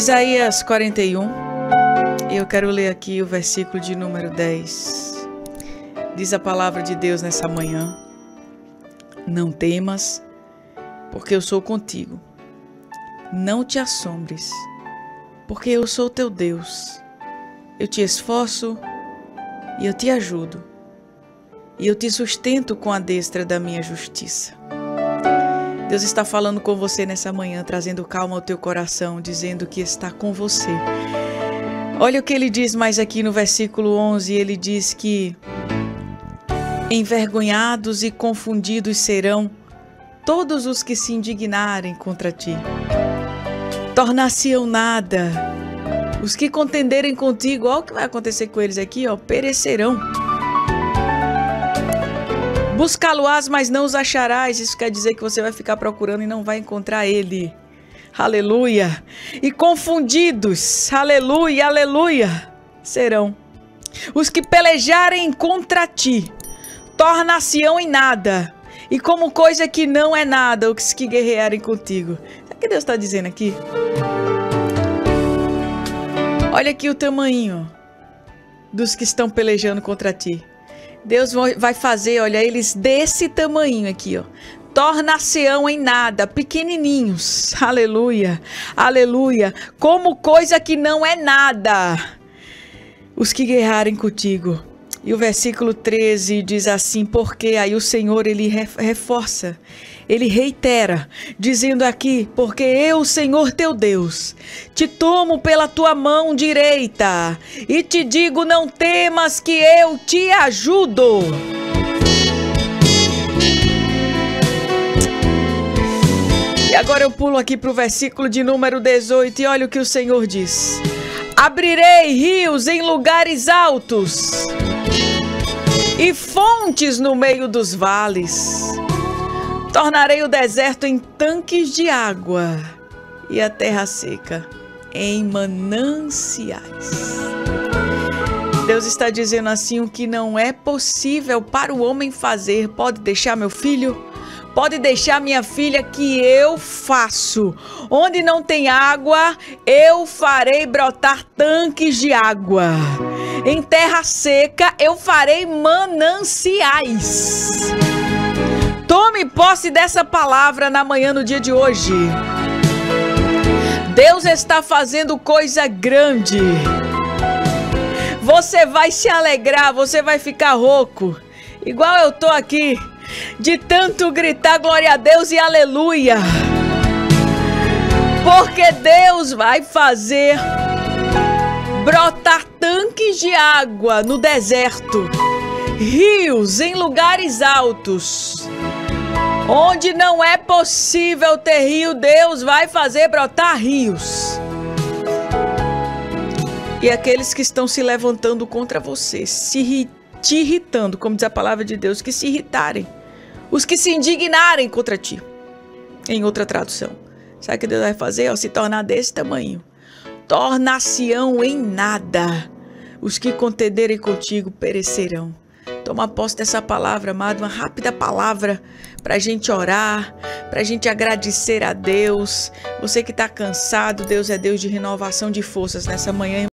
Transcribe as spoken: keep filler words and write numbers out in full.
Isaías quarenta e um, eu quero ler aqui o versículo de número dez. Diz a palavra de Deus nessa manhã: não temas, porque eu sou contigo. Não te assombres, porque eu sou teu Deus. Eu te esforço e eu te ajudo, e eu te sustento com a destra da minha justiça. Deus está falando com você nessa manhã, trazendo calma ao teu coração, dizendo que está com você. Olha o que ele diz mais aqui no versículo onze, ele diz que envergonhados e confundidos serão todos os que se indignarem contra ti. Tornar-se-ão nada. Os que contenderem contigo, olha o que vai acontecer com eles aqui, ó, perecerão. Buscá-lo-ás, mas não os acharás. Isso quer dizer que você vai ficar procurando e não vai encontrar ele. Aleluia. E confundidos, aleluia, aleluia, serão os que pelejarem contra ti. Tornar-se-ão em nada, e como coisa que não é nada, os que guerrearem contigo. Sabe o que Deus está dizendo aqui? Olha aqui o tamanho dos que estão pelejando contra ti. Deus vai fazer, olha, eles desse tamanho aqui, ó. Tornar-se-ão em nada, pequenininhos, aleluia, aleluia, como coisa que não é nada, os que guerrarem contigo. E o versículo treze diz assim, porque aí o Senhor, ele reforça, ele reitera, dizendo aqui, porque eu, Senhor teu Deus, te tomo pela tua mão direita e te digo, não temas que eu te ajudo. E agora eu pulo aqui para o versículo de número dezoito e olha o que o Senhor diz. Abrirei rios em lugares altos e fontes no meio dos vales. Tornarei o deserto em tanques de água e a terra seca em mananciais. Deus está dizendo assim, o que não é possível para o homem fazer, pode deixar meu filho, pode deixar minha filha, que eu faço. Onde não tem água, eu farei brotar tanques de água. Em terra seca, eu farei mananciais. Tome posse dessa palavra na manhã, no dia de hoje. Deus está fazendo coisa grande. Você vai se alegrar, você vai ficar rouco, igual eu tô aqui, de tanto gritar glória a Deus e aleluia. Porque Deus vai fazer brotar tanques de água no deserto, rios em lugares altos. Onde não é possível ter rio, Deus vai fazer brotar rios. E aqueles que estão se levantando contra você, se te irritando, como diz a palavra de Deus, que se irritarem, os que se indignarem contra ti. Em outra tradução, sabe o que Deus vai fazer? Ó, se tornar desse tamanho. Tornar-se-ão em nada. Os que contenderem contigo perecerão. Toma posse dessa palavra, amado, uma rápida palavra para a gente orar, para a gente agradecer a Deus. Você que está cansado, Deus é Deus de renovação de forças nessa manhã.